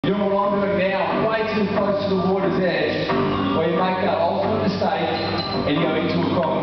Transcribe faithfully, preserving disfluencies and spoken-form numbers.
Doing what I'm doing now, way too close to the water's edge, where you make that ultimate mistake and you go into a croc.